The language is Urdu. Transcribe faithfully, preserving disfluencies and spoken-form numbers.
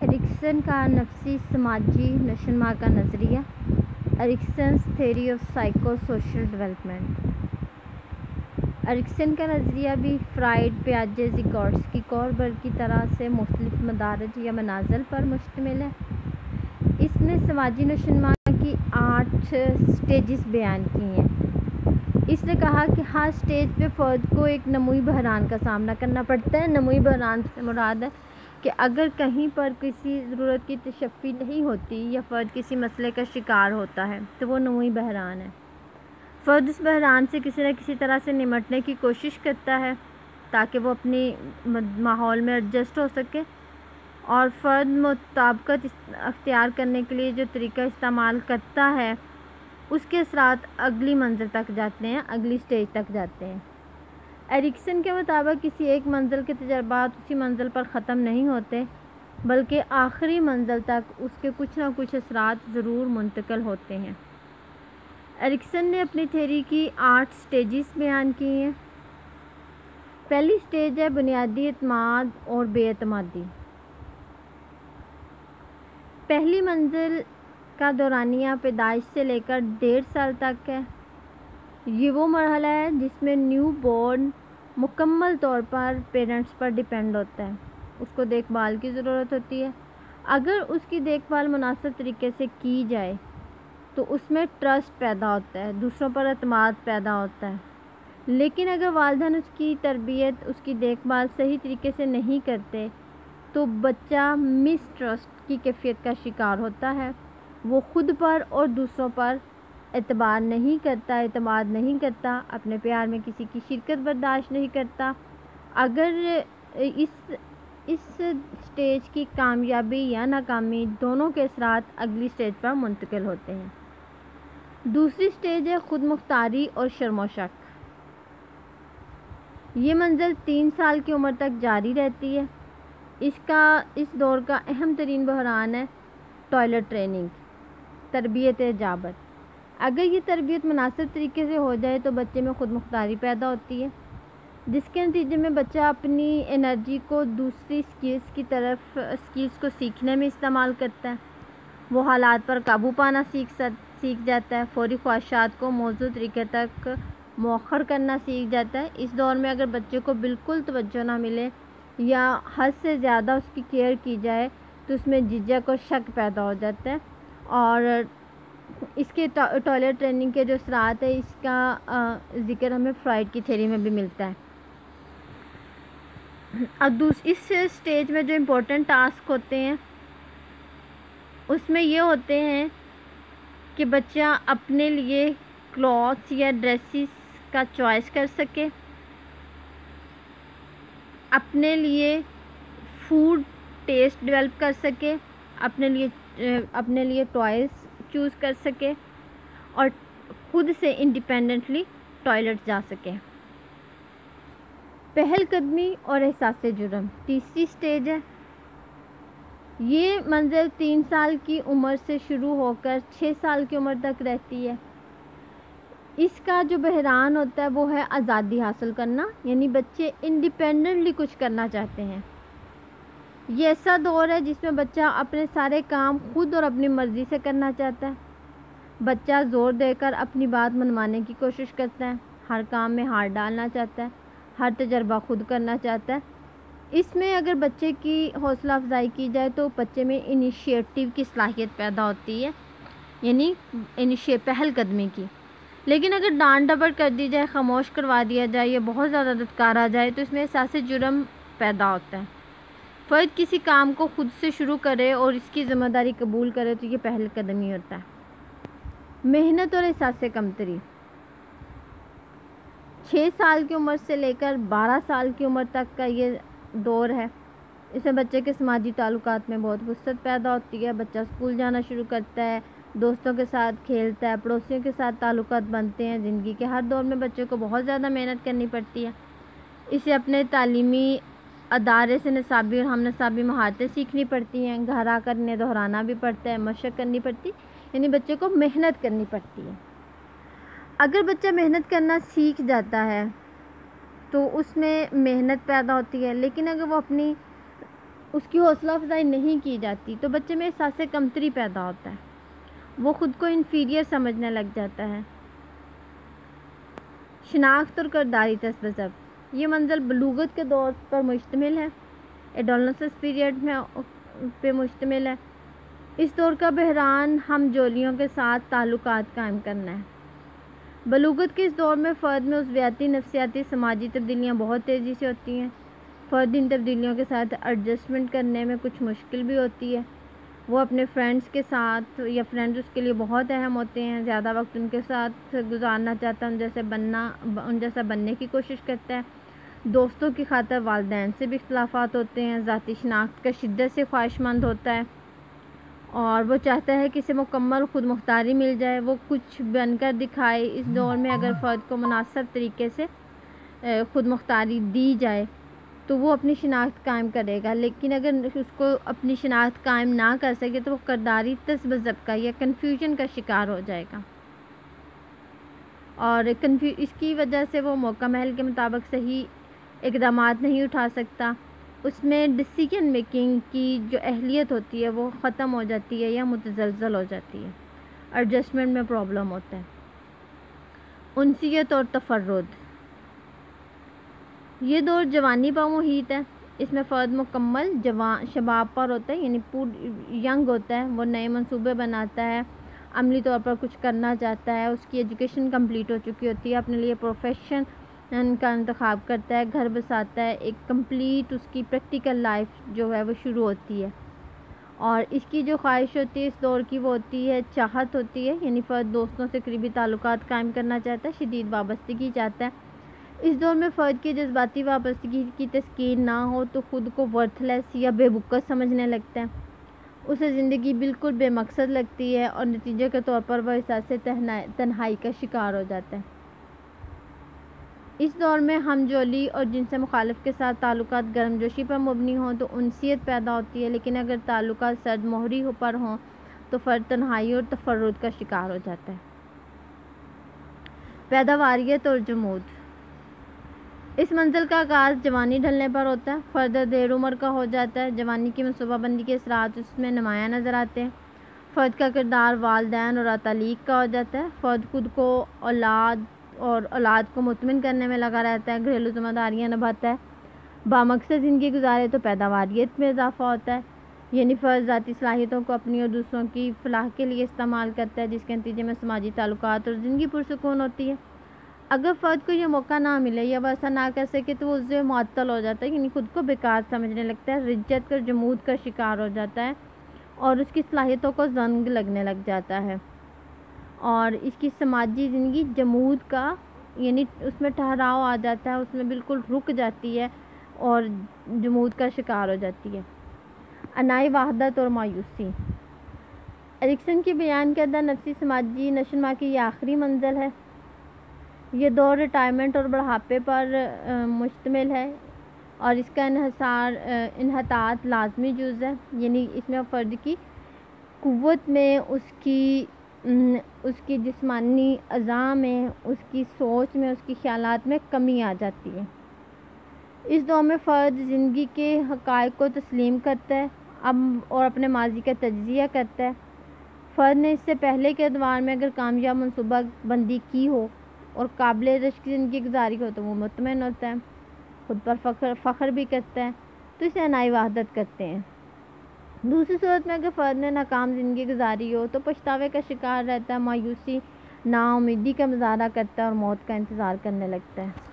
ایرکسن کا نفسی سماجی نشوونما کا نظریہ، Erikson's theory of psychosocial development. Erikson کا نظریہ بھی فرائیڈ، پیاجے، زیگورسکی کوربر کی طرح سے مختلف مدارج یا منازل پر مشتمل ہے۔ اس نے سماجی نشوونما کی آٹھ سٹیجز بیان کی ہیں۔ اس نے کہا کہ ہر سٹیج پہ فرد کو ایک نموئی بحران کا سامنا کرنا پڑتا ہے۔ نموئی بحران سے مراد ہے کہ اگر کہیں پر کسی ضرورت کی تشفی نہیں ہوتی یا فرد کسی مسئلے کا شکار ہوتا ہے تو وہ نموئی بحران ہے۔ فرد اس بحران سے کسی نہ کسی طرح سے نمٹنے کی کوشش کرتا ہے تاکہ وہ اپنی ماحول میں ایڈجسٹ ہو سکے، اور فرد مطابقت اختیار کرنے کے لیے جو طریقہ استعمال کرتا ہے اس کے اثرات اگلی منزل تک جاتے ہیں، اگلی سٹیج تک جاتے ہیں۔ ایرکسن کے مطابق کسی ایک منزل کے تجربات اسی منزل پر ختم نہیں ہوتے، بلکہ آخری منزل تک اس کے کچھ نہ کچھ اثرات ضرور منتقل ہوتے ہیں۔ ایرکسن نے اپنی تھیوری کی آٹھ سٹیجز بیان کی ہیں۔ پہلی سٹیج ہے بنیادی اعتماد اور بے اعتمادی۔ پہلی منزل کا دورانیہ پیدائش سے لے کر ڈیڑھ سال تک ہے۔ یہ وہ مرحلہ ہے جس میں نیو بورن مکمل طور پر پیرنٹس پر ڈیپینڈ ہوتا ہے، اس کو دیکھ بھال کی ضرورت ہوتی ہے۔ اگر اس کی دیکھ بھال مناسب طریقے سے کی جائے تو اس میں ٹرسٹ پیدا ہوتا ہے، دوسروں پر اعتماد پیدا ہوتا ہے۔ لیکن اگر والدین اس کی تربیت، اس کی دیکھ بھال صحیح طریقے سے نہیں کرتے تو بچہ مس ٹرسٹ کی کیفیت کا شکار ہوتا ہے۔ وہ خود پر اور دوسروں پر اعتبار نہیں کرتا، اعتماد نہیں کرتا، اپنے پیار میں کسی کی شرکت برداشت نہیں کرتا۔ اگر اس اس سٹیج کی کامیابی یا ناکامی دونوں کے اثرات اگلی سٹیج پر منتقل ہوتے ہیں۔ دوسری سٹیج ہے خود مختاری اور شرم و شک۔ یہ منزل تین سال کی عمر تک جاری رہتی ہے۔ اس کا اس دور کا اہم ترین بحران ہے ٹوائلٹ ٹریننگ، تربیت جابر۔ اگر یہ تربیت مناسب طریقے سے ہو جائے تو بچے میں خود مختاری پیدا ہوتی ہے، جس کے نتیجے میں بچہ اپنی انرجی کو دوسری سکلز کی طرف سکلز کو سیکھنے میں استعمال کرتا ہے۔ وہ حالات پر قابو پانا سیکھ سیکھ جاتا ہے، فوری خواہشات کو موزوں طریقے تک مؤخر کرنا سیکھ جاتا ہے۔ اس دور میں اگر بچے کو بالکل توجہ نہ ملے یا حد سے زیادہ اس کی کیئر کی جائے تو اس میں جھجک اور شک پیدا ہو جاتا ہے، اور اس کے ٹوائلٹ ٹریننگ کے جو اثرات ہیں اس کا ذکر ہمیں فرائیڈ کی تھیوری میں بھی ملتا ہے۔ اب دوسری اس سٹیج میں جو امپورٹنٹ ٹاسک ہوتے ہیں اس میں یہ ہوتے ہیں کہ بچہ اپنے لیے کلوتھس یا ڈریسز کا چوائس کر سکے، اپنے لیے فوڈ ٹیسٹ ڈیولپ کر سکے، اپنے لیے اپنے لیے ٹوائز چوز کر سکے، اور خود سے انڈیپینڈنٹلی ٹوائلٹ جا سکے۔ پہل قدمی اور احساس جرم تیسری سٹیج ہے۔ یہ منزل تین سال کی عمر سے شروع ہو کر چھ سال کی عمر تک رہتی ہے۔ اس کا جو بحران ہوتا ہے وہ ہے آزادی حاصل کرنا، یعنی بچے انڈیپینڈنٹلی کچھ کرنا چاہتے ہیں۔ یہ ایسا دور ہے جس میں بچہ اپنے سارے کام خود اور اپنی مرضی سے کرنا چاہتا ہے۔ بچہ زور دے کر اپنی بات منوانے کی کوشش کرتا ہے، ہر کام میں ہاتھ ڈالنا چاہتا ہے، ہر تجربہ خود کرنا چاہتا ہے۔ اس میں اگر بچے کی حوصلہ افزائی کی جائے تو بچے میں انیشیٹو کی صلاحیت پیدا ہوتی ہے، یعنی پہل قدمی کی۔ لیکن اگر ڈانٹ ڈپٹ کر دی جائے، خاموش کروا دیا جائے یا بہت زیادہ دھتکارا جائے تو اس میں احساس جرم پیدا ہوتا ہے۔ فرد کسی کام کو خود سے شروع کرے اور اس کی ذمہ داری قبول کرے تو یہ پہل قدمی ہوتا ہے۔ محنت اور احساس کمتری چھ سال کی عمر سے لے کر بارہ سال کی عمر تک کا یہ دور ہے۔ اس میں بچے کے سماجی تعلقات میں بہت وسعت پیدا ہوتی ہے۔ بچہ اسکول جانا شروع کرتا ہے، دوستوں کے ساتھ کھیلتا ہے، پڑوسیوں کے ساتھ تعلقات بنتے ہیں۔ زندگی کے ہر دور میں بچے کو بہت زیادہ محنت کرنی پڑتی ہے۔ اسے اپنے تعلیمی ادارے سے نصابی اور ہم نصابی مہارتیں سیکھنی پڑتی ہیں، گھر آ کر انہیں دہرانا بھی پڑتا ہے، مشق کرنی پڑتی، یعنی بچے کو محنت کرنی پڑتی ہے۔ اگر بچہ محنت کرنا سیکھ جاتا ہے تو اس میں محنت پیدا ہوتی ہے، لیکن اگر وہ اپنی اس کی حوصلہ افزائی نہیں کی جاتی تو بچے میں احساس کمتری پیدا ہوتا ہے، وہ خود کو انفیریئر سمجھنے لگ جاتا ہے۔ شناخت اور کرداری تذبذب، یہ منزل بلوغت کے دور پر مشتمل ہے، ایڈولسنس پیریڈ میں پہ مشتمل ہے۔ اس دور کا بحران ہم جولیوں کے ساتھ تعلقات قائم کرنا ہے۔ بلوغت کے اس دور میں فرد میں عضویاتی، نفسیاتی، سماجی تبدیلیاں بہت تیزی سے ہوتی ہیں۔ فرد ان تبدیلیوں کے ساتھ ایڈجسٹمنٹ کرنے میں کچھ مشکل بھی ہوتی ہے۔ وہ اپنے فرینڈس کے ساتھ یا فرینڈز اس کے لیے بہت اہم ہوتے ہیں، زیادہ وقت ان کے ساتھ گزارنا چاہتا ہے، ان جیسے بننا ان جیسا بننے کی کوشش کرتا ہے۔ دوستوں کی خاطر والدین سے بھی اختلافات ہوتے ہیں، ذاتی شناخت کا شدت سے خواہش مند ہوتا ہے اور وہ چاہتا ہے کہ اسے مکمل خود مختاری مل جائے، وہ کچھ بن کر دکھائے۔ اس دور میں اگر فرد کو مناسب طریقے سے خود مختاری دی جائے تو وہ اپنی شناخت قائم کرے گا، لیکن اگر اس کو اپنی شناخت قائم نہ کر سکے تو وہ کرداری تذبذب کا یا کنفیوژن کا شکار ہو جائے گا، اور اس کی وجہ سے وہ موقع محل کے مطابق صحیح اقدامات نہیں اٹھا سکتا۔ اس میں ڈسیژن میکنگ کی جو اہلیت ہوتی ہے وہ ختم ہو جاتی ہے یا متزلزل ہو جاتی ہے، ایڈجسٹمنٹ میں پرابلم ہوتا ہے۔ انسیت اور تفرد، یہ دور جوانی پر محیط ہے۔ اس میں فرد مکمل جوان شباب پر ہوتا ہے، یعنی پور ینگ ہوتا ہے، وہ نئے منصوبے بناتا ہے، عملی طور پر کچھ کرنا چاہتا ہے، اس کی ایجوکیشن کمپلیٹ ہو چکی ہوتی ہے، اپنے لیے پروفیشن کا انتخاب کرتا ہے، گھر بساتا ہے، ایک کمپلیٹ اس کی پریکٹیکل لائف جو ہے وہ شروع ہوتی ہے، اور اس کی جو خواہش ہوتی ہے اس دور کی وہ ہوتی ہے چاہت ہوتی ہے، یعنی فرد دوستوں سے قریبی تعلقات قائم کرنا چاہتا ہے، شدید وابستگی چاہتا ہے۔ اس دور میں فرد کی جذباتی وابستگی کی تسکین نہ ہو تو خود کو ورتھ لیس یا بے وقت سمجھنے لگتا ہے، اسے زندگی بالکل بے مقصد لگتی ہے اور نتیجے کے طور پر وہ احساس تنہائی کا شکار ہو جاتا ہے۔ اس دور میں ہم جولی اور جن سے مخالف کے ساتھ تعلقات گرم جوشی پر مبنی ہوں تو انسیت پیدا ہوتی ہے، لیکن اگر تعلقات سرد مہری پر ہوں تو فرد تنہائی اور تفرد کا شکار ہو جاتا ہے۔ پیداواریت اور جمود، اس منزل کا آغاز جوانی ڈھلنے پر ہوتا ہے، فرد دیر عمر کا ہو جاتا ہے، جوانی کی منصوبہ بندی کے اثرات اس میں نمایاں نظر آتے ہیں، فرد کا کردار والدین اور تعلیق کا ہو جاتا ہے، فرد خود کو اولاد اور اولاد کو مطمئن کرنے میں لگا رہتا ہے، گھریلو ذمہ داریاں نبھاتا ہے، بامقصد زندگی گزارے تو پیداواریت میں اضافہ ہوتا ہے، یعنی فرد ذاتی صلاحیتوں کو اپنی اور دوسروں کی فلاح کے لیے استعمال کرتا ہے، جس کے نتیجے میں سماجی تعلقات اور زندگی پرسکون ہوتی ہے۔ اگر فرد کو یہ موقع نہ ملے یا وہ ایسا نہ کر سکے تو وہ اس سے معطل ہو جاتا ہے، یعنی خود کو بیکار سمجھنے لگتا ہے، رجت اور جمود کا شکار ہو جاتا ہے اور اس کی صلاحیتوں کو زنگ لگنے لگ جاتا ہے، اور اس کی سماجی زندگی جمود کا یعنی اس میں ٹھہراؤ آ جاتا ہے، اس میں بالکل رک جاتی ہے اور جمود کا شکار ہو جاتی ہے۔ انائی وحدت اور مایوسی، ایرکسن کی بیان کردہ نفسی سماجی نشوونما کی یہ آخری منزل ہے۔ یہ دور ریٹائرمنٹ اور بڑھاپے پر مشتمل ہے اور اس کا انحصار انحطاط لازمی جز ہے، یعنی اس میں فرد کی قوت میں، اس کی اس کی جسمانی اعضاء میں، اس کی سوچ میں، اس کی خیالات میں کمی آ جاتی ہے۔ اس دور میں فرد زندگی کے حقائق کو تسلیم کرتا ہے اب اور اپنے ماضی کا تجزیہ کرتا ہے۔ فرد نے اس سے پہلے کے ادوار میں اگر کامیاب منصوبہ بندی کی ہو اور قابل رشک زندگی گزاری ہو تو وہ مطمئن ہوتا ہے، خود پر فخر فخر بھی کرتا ہے، تو اسے انائی وحدت کرتے ہیں۔ دوسری صورت میں اگر فرد نے ناکام زندگی گزاری ہو تو پچھتاوے کا شکار رہتا ہے، مایوسی، نا امیدی کا مظاہرہ کرتا ہے اور موت کا انتظار کرنے لگتا ہے۔